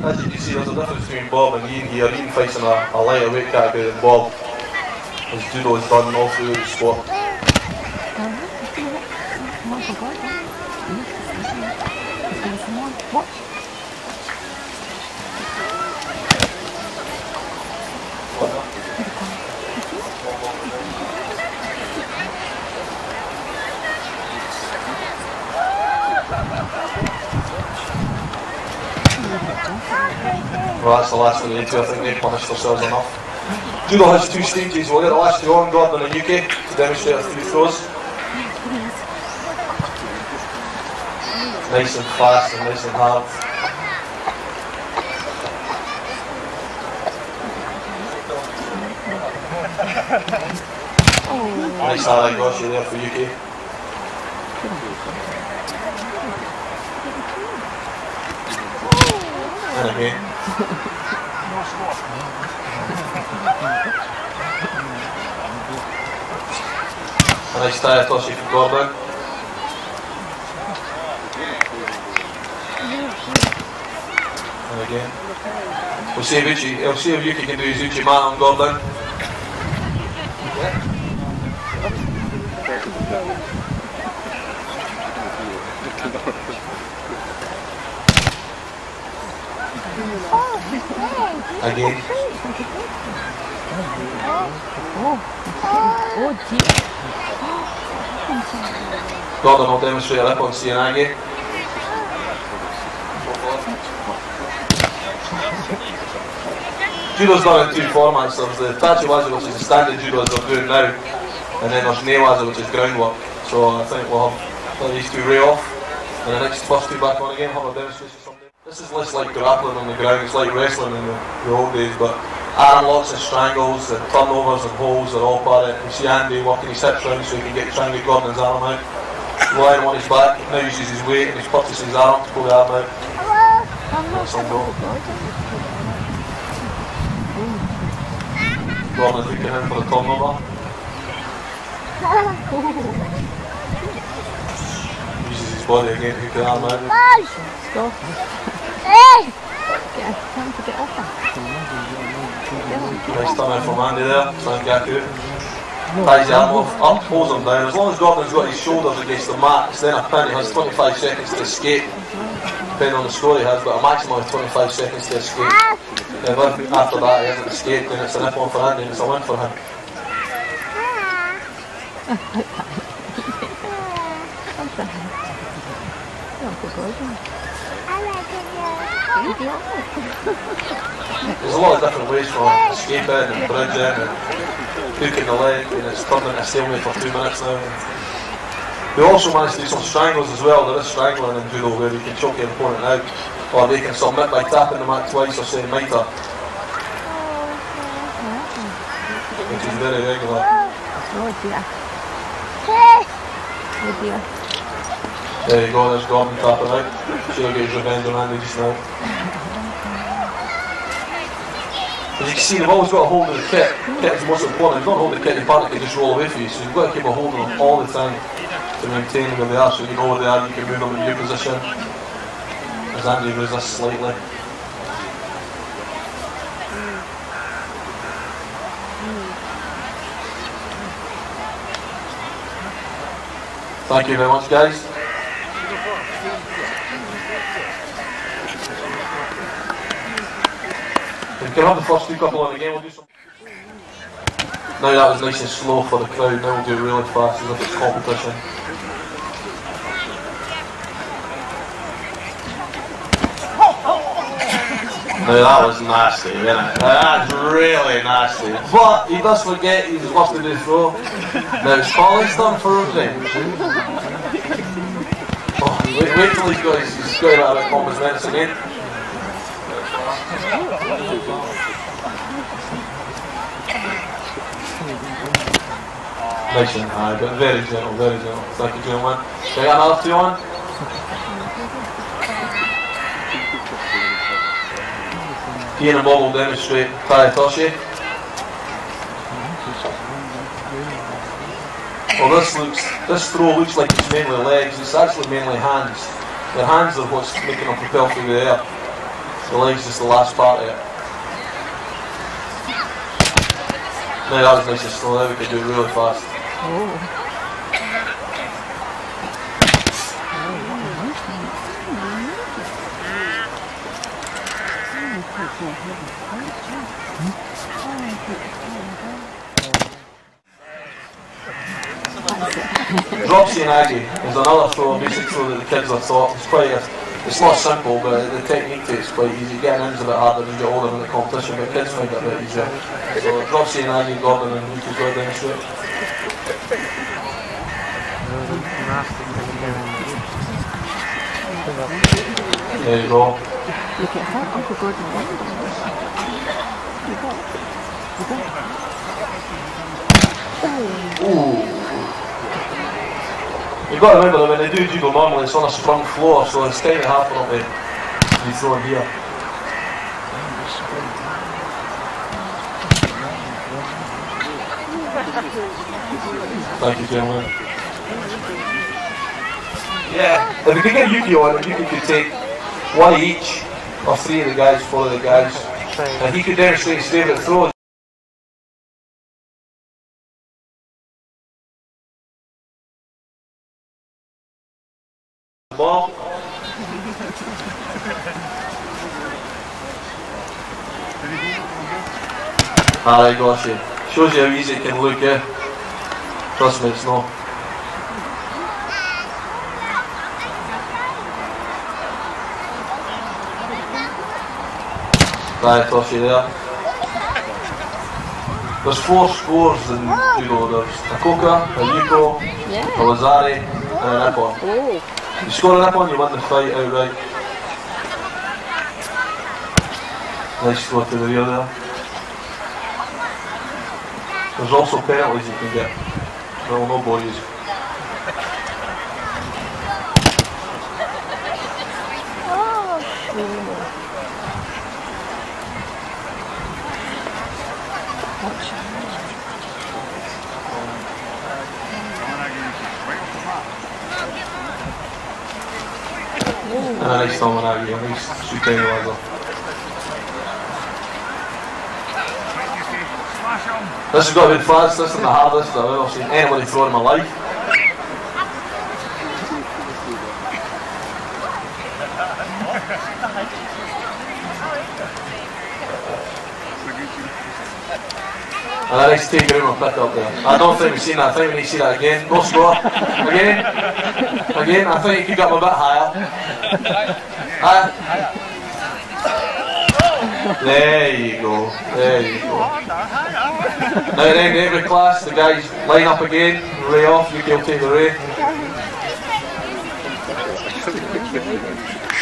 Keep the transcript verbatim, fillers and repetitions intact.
As you can see, there's a difference between Bob and Ian here. Ian fights in a, a lighter weight category than Bob. His judo is done all through the sport. Well, that's the last of the two. I think they punished themselves enough. Judo has two stages. We'll get the last two on, Gordon and Yuki, to demonstrate a few throws. Nice and fast and nice and hard. Nice hard goshi there for Yuki. And again. A nice tire toshi for Gordon. And again. We'll see if Uchi, we'll see if Yuki can do his Yukimasa on Gordon. Again. Gordon will demonstrate a lip on Cianagi. Judo's done in two formats. There's the Tachiwaza, which is the standard judo as they're doing now, and then there's Newaza, which is groundwork. So I think we'll have let these two ray off, and the next first two back on again, have a demonstration someday. This is less like grappling on the ground, it's like wrestling in the, the old days, but arm locks and strangles and turnovers and holds are all part of it. You see Andy walking his hips round so he can get try and get Gordon's arm out. Lying on his back, now uses his weight and he's purchasing his arm to pull the arm out. That's on go. Gordon looking in for the turnover. Uses his body again to hook the arm out. Stop. Get time to get off her. Nice turn out from Andy there, Sankaku. Ties the arm off, up, pulls him down. As long as Gordon's got his shoulders against the mat, it's then a pin. He has twenty-five seconds to escape, depending on the score he has, but a maximum of twenty-five seconds to escape. And if after that he hasn't escaped, then it's a nip on for Andy and it's a win for him. There's a lot of different ways for escaping and bridging and hooking the leg, and it's turned into a stalemate for two minutes now. We also managed to do some strangles as well. There is strangling in judo where you can choke your opponent out, or they can submit by tapping the mat twice or saying mitre, which is very regular. Oh dear. Oh dear. There you go, there's Gordon tapping out. She'll get his revenge on Andy just now. As you can see, they've always got a hold of the kit. The kit is most important. If you don't hold the kit, your partner can just roll away for you. So you've got to keep a hold of them all the time to maintain where they are. So you know where they are, you can move them in your position. As Andy resists slightly. Thank you very much, guys. We can have the first two couple on again, we'll do some. Now that was nice and slow for the crowd, now we'll do it really fast as if it's competition. Now that was nasty, wasn't it? That's really nasty. But he does forget he's supposed to do throw. Now it's Collins done for revenge. Oh, wait, wait till he's got his, he's got out of Commons minutes again. Nice and high, but very gentle, very gentle. Thank you, gentlemen. Can I get another two on? Ian and Bob will demonstrate Paritoshi. Well, this looks, this throw looks like it's mainly legs. It's actually mainly hands. The hands are what's making them propel through the air. The leg's just the last part of it. No, that was nice and slow. Now we can do it really fast. Oh. Dropsy and Aggie is another throw, a basic throw that the kids are taught. It's quite a, it's not simple, but the technique to it's quite easy. Getting in is a bit harder than you get older in the competition, but kids find it a bit easier. So Dropsy and Aggie, Gordon and Luke as well demonstrate. There you go. Look at that, Uncle Gordon. You got it. You got it. Ooh. You've got to remember that when they do judo normally it's on a sprung floor, so it's time and a half for them to be thrown here. Thank you, gentlemen. Yeah, if we could get Yuki on, Yuki could take one of each, or three of the guys, four of the guys, and he could demonstrate his favourite throw. Ball. Alright, gosh, it shows you how easy it can look, yeah. Trust me, it's not. Right, Toshi there. There's four scores in judo. There's a Koka, a Yuko, Yeah. a Lazari, and an Ippon. Oh. You score an Ippon, you win the fight outright. Nice throw to the rear there. There's also penalties you can get. No, no bodies. Oh, cool. And a nice Tomanagi, a nice shooting laser. This has got to be the fastest and the hardest I've ever seen anybody throw in my life. And a nice take room and pick up there. I don't think we've seen that. I think we need to see that again. No score. Again. Again. I think you could get them a bit higher. Higher. There you go. There you go. Now at the end of every class, the guys line up again, ray off, you can take the ray.